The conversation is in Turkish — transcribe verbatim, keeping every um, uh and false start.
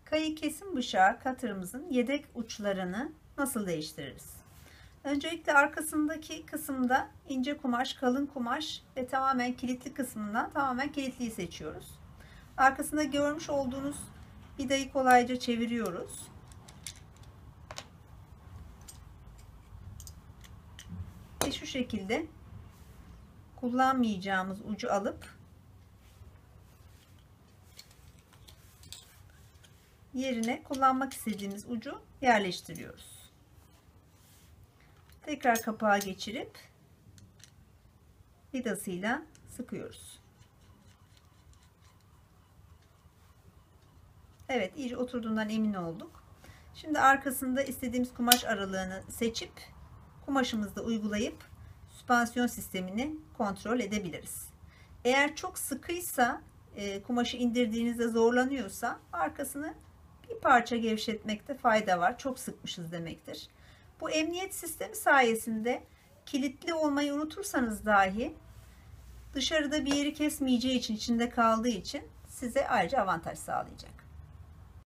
Kayı kesim bıçağı cutter'ımızın yedek uçlarını nasıl değiştiririz? Öncelikle arkasındaki kısımda ince kumaş, kalın kumaş ve tamamen kilitli kısmından tamamen kilitliyi seçiyoruz. Arkasında görmüş olduğunuz vidayı kolayca çeviriyoruz. Ve şu şekilde kullanmayacağımız ucu alıp yerine kullanmak istediğimiz ucu yerleştiriyoruz. Tekrar kapağı geçirip vidasıyla sıkıyoruz. Evet, iyice oturduğundan emin olduk. Şimdi arkasında istediğimiz kumaş aralığını seçip kumaşımızda uygulayıp süspansiyon sistemini kontrol edebiliriz. Eğer çok sıkıysa, e, kumaşı indirdiğinizde zorlanıyorsa arkasını bir parça gevşetmekte fayda var. Çok sıkmışız demektir. Bu emniyet sistemi sayesinde kilitli olmayı unutursanız dahi dışarıda bir yeri kesmeyeceği için, içinde kaldığı için size ayrıca avantaj sağlayacak.